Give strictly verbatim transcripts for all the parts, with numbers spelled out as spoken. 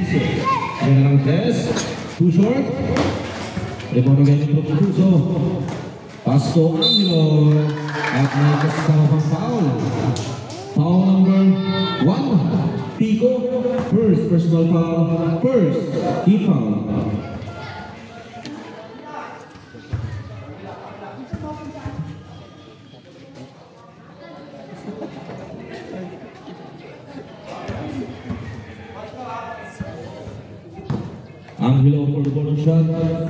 Propuso. Yan ang tres. Too short. Rebound again ni Propuso. Pasto Angelo. At may kasama pang foul. Foul number one. Pico. First personal foul. First key foul. Angelo for the bottom shot.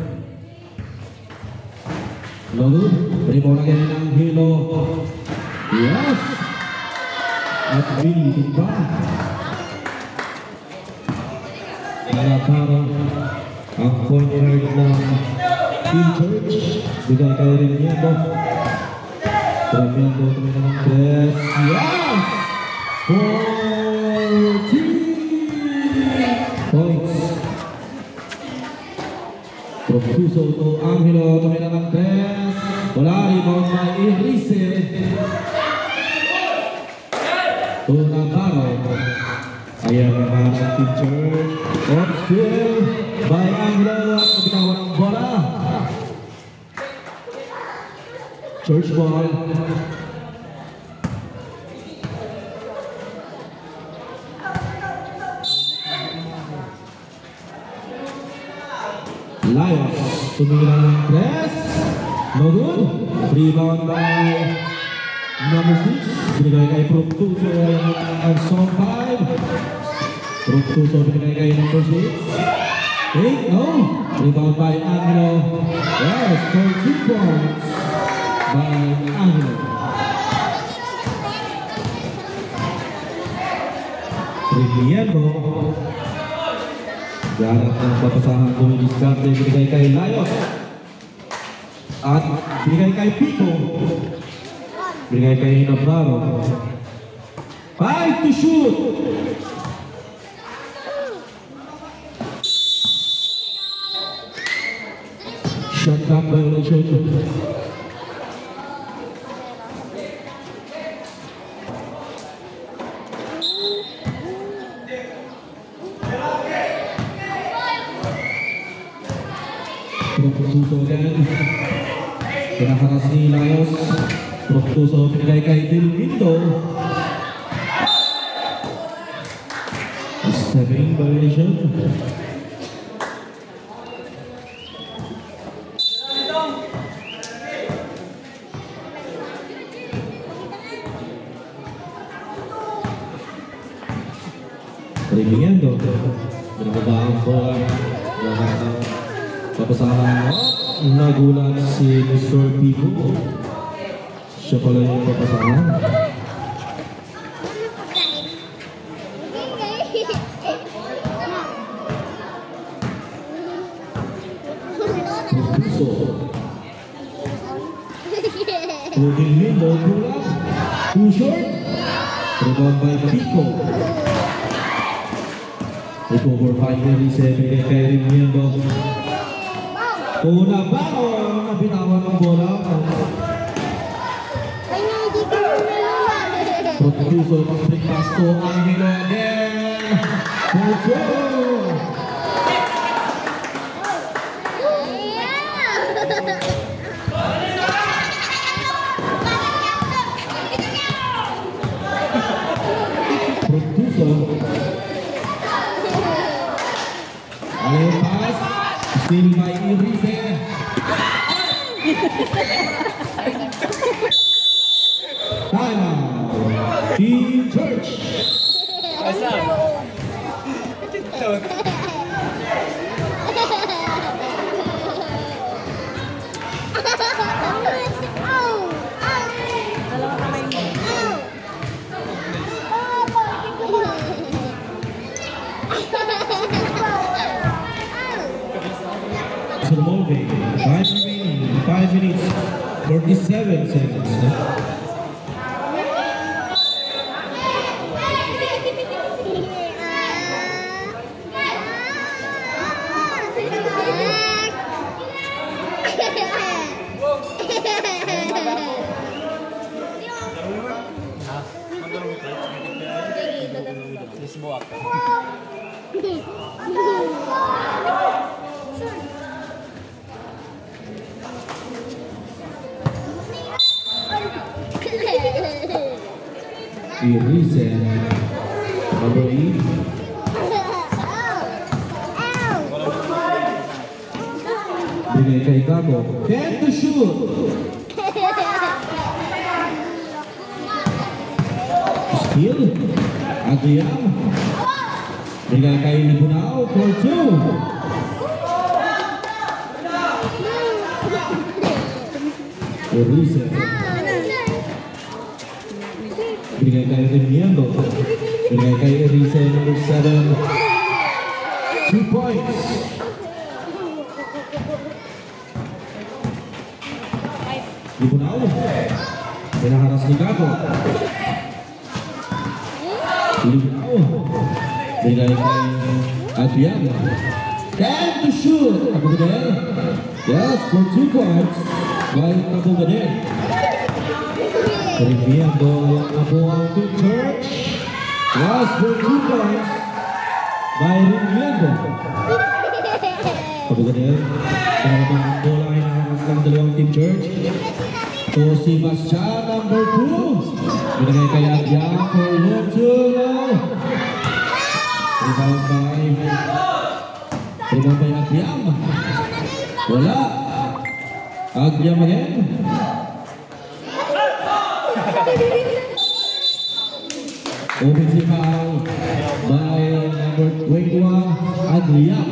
No good. Rebound again in Angelo. Yes. At Billy tumba. Para para ang point guard ng Team Church. Bigay kay Remiendo. Remiendo tumina ng tres. Yes. fourteen points. Propuso to Angelo, tumina ng tres. Wala, rebound by Elise. To Navarro. Ayan ang mga ng Team Church. Off field by Angelo. At kapitawan ng bola. Church ball. Lions, tumira ng tres. No good. Rebound by number six. Binigay kay Propuso ang song five. Propuso binigay kay number six. eight, no. Rebound by Angelo. Yes, thirteen points by Angelo. Remiendo. Ganap ng papasahan ko ng diskarte, binigay kay Lions. At binigay kay Pico. Binigay kay Navarro. Five to shoot. Shot clock violation. Propuso again. Pinaharas ni Lions. Propuso pinagay kay Delvindo. Stepping violation. Remiendo. Binababaan po ang papasahan. Nagulat si Mister Pico. Siya pala yung papasahan. Propuso. Luging lindo, kulang. Too short. Rebound by Pico. Recover by Elise, bigay kay Remiendo. Una ba o nabitawan ng bola? Propuso ng big pass to Angelo again. Propuso. Propuso. Alayo pass. Still by Elise. Time out. Team Church. Five remaining, five minutes, forty-seven seconds. Irise. Number eight. Bigay kay Gago. ten to shoot. Steal. Adrian. Bigay kay Libunao for two. Irise. Bigay kay Remiendo. Bigay kay Irise number seven. Two points. Libunao. Pinaharas ni Gago. Libunao. Bigay kay Adrian. ten to shoot. Abu Gader. Yes, for two points. By Abu Gader. Remiendo Abu to Church. Yes, for two points. By Remiendo. Abu Gader. Karabang ang bola ay nakakas ng dalawang Team Church. To si Basya, number two. Binigay kay Adrian for loop two. Rebound by Rebound by Adrian. Wala. Adrian again. Offensive foul by number twenty-one, Adrian.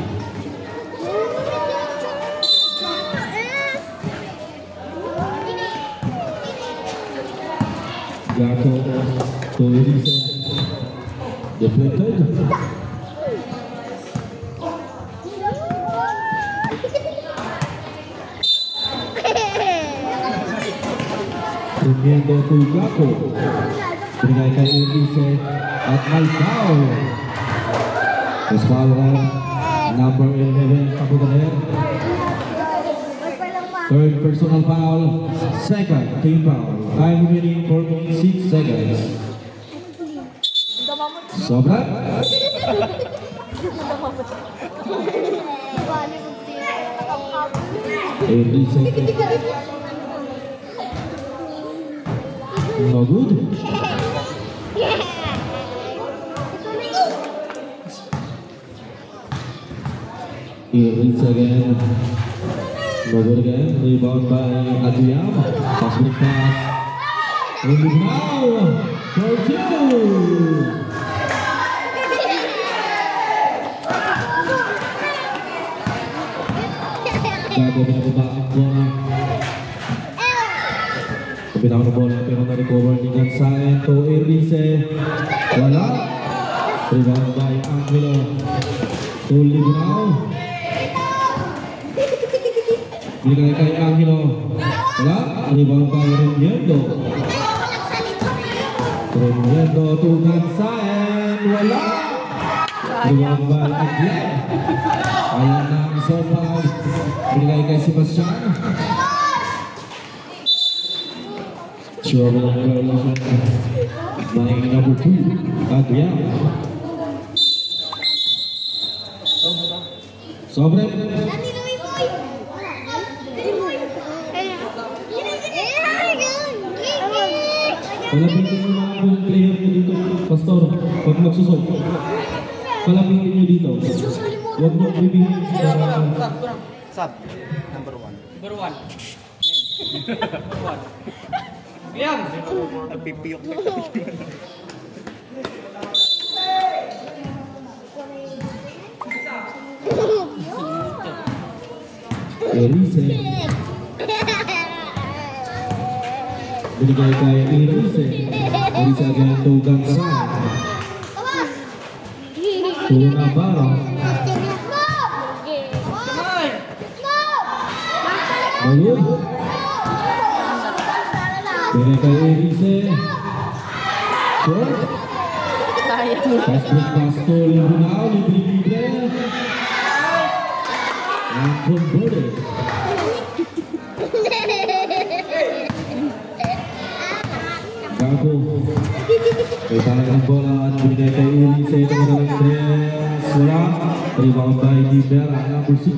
Gato to Irise. Deflected. Remiendo to Gato. Binigay kay Irise at may foul. Is foul on number eleven, Abu Gader. Third personal foul, second team foul. Time remaining for six seconds. Sobra. Irise. No good. Irise again. No good again. Rebound by Adrian. Pass with pass. And now for two. Gago binababa ang bola. Binaw na bola pero na-recover ni Gansaen to Irise. Wala. Rebound by Angelo. To Libunao. Binigay kay Angelo. Wala. Rebound by Remiendo. Remiendo to Gansaen. Wala. Rebound by Adrian. Ayan na ang sopa. Binigay kay Sebastian. Trouble by number two, Adrian. Sobre. Palapitin nyo mga buong player nyo dito, Pastor, pag magsusok. Palapitin nyo dito. Huwag nyo bibigyan sa... Sub, number one. Number one. Number one. Liam! Nagpipiyok na Irise. Binigay kay Irise. Irise again to Gansaen. To Navarro. Malud. Binigay kay Irise. Short. Pass break pass to Libunao. Libre-libre. And converted. Gago. May tangan ng bola at binigay kay Irise. Ito mo nalang tres. Wala. Rebound by Libera, number six.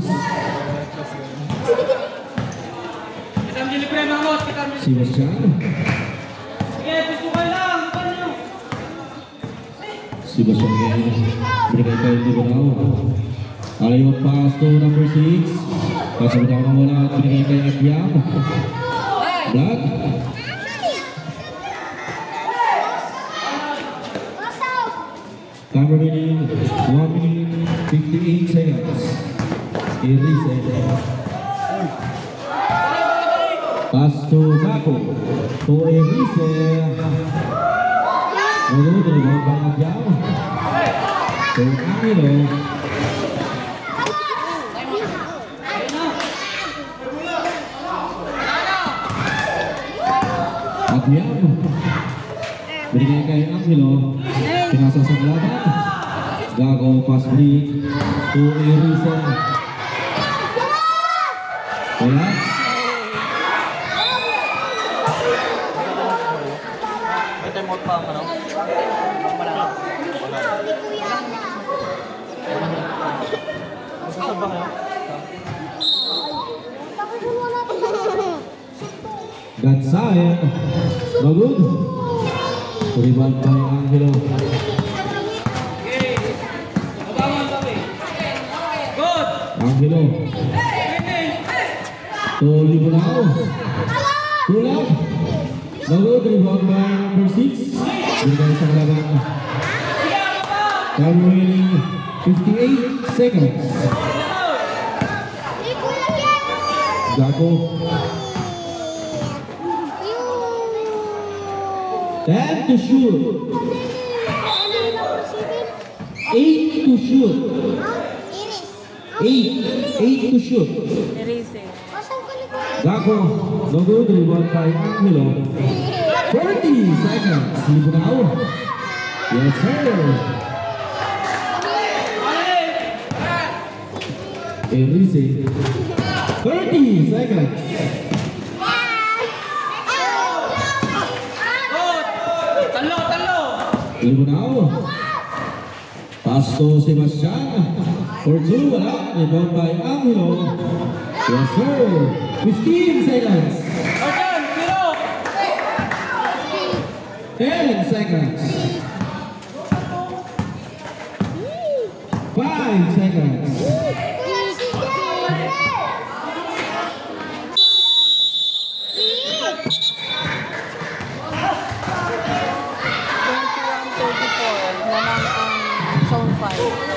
Kita ambil libre, Mamos. Kita ambil. Sebastian. Sige, pisukan lang. Bukan nyo. Sebastian again. Binigay kay Libunao. Alayong pass to number six. Pasabot ako ng wala at binigay kay Akyam. Black. Time remaining one minute fifty-eight seconds. Irise. Pass to Zaco. To Irise. Lalu terima banyak jauh. To Angelo. Akyam. Binigay kay Angelo. Pinasa sa laban. Gago pass break to Irise. Wala. Ito yung mouth pa ang ano? Wala. Masasab ba kayo? That's side. No good. Rebound by Angelo. Angelo. To Libunao. Pull up. No good. Rebound by number six. Binigay sa kalaban. Time remaining fifty-eight seconds. Gago. Ten to shoot. Eight to shoot. Eight. Eight to shoot. Gago. No good. Rebound by Angelo. thirty seconds. Libunao. Yes, sir. Irise. thirty seconds. Talo, talo. Libunao. Pass to Sebastian. For two, wala. Rebound by Angelo. Yes, sir. fifteen seconds. Arjan, zero. ten seconds. five seconds. twenty-one thirty-four naman ang zone five.